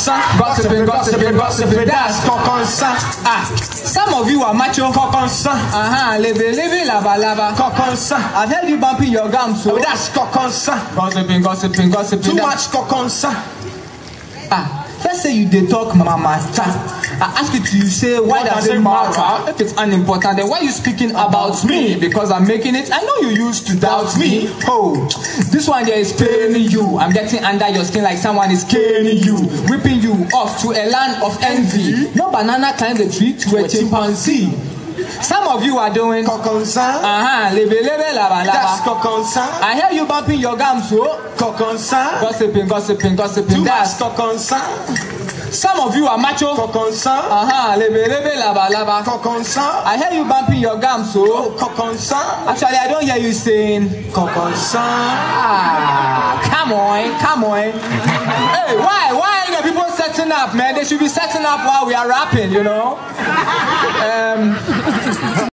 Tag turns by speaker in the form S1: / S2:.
S1: Kokonsa.
S2: Gossiping, gossiping, gossiping, that's
S1: Kokonsa.
S2: Some of you are macho.
S1: Kokonsa.
S2: Lebe, laba, laba.
S1: Kokonsa.
S2: I've heard you bumping your gums, so
S1: That's Kokonsa.
S2: gossiping, gossiping, gossiping.
S1: Too much Kokonsa.
S2: Let's say you did talk mama. I ask you to say, why does it matter? If it's unimportant, then why are you speaking about me? Because I'm making it. I know you used to doubt me. Oh, this one there is paining you. I'm getting under your skin like someone is caning you, whipping you off to a land of envy. No banana climbs the tree to a chimpanzee. Some of you are doing
S1: Kokonsa.
S2: Lebe, laba,
S1: That's
S2: laba.
S1: Kokonsa.
S2: I hear you bumping your gums, so
S1: Kokonsa.
S2: gossiping, gossiping, gossiping.
S1: Too much
S2: That's
S1: Kokonsa.
S2: some of you are macho.
S1: Kokonsa.
S2: Lebe, laba, laba.
S1: Kokonsa.
S2: I hear you bumping your gums, so
S1: Kokonsa.
S2: actually I don't hear you saying
S1: Kokonsa.
S2: come on. Hey, why are the people setting up, man? They should be setting up while we are rapping, you know.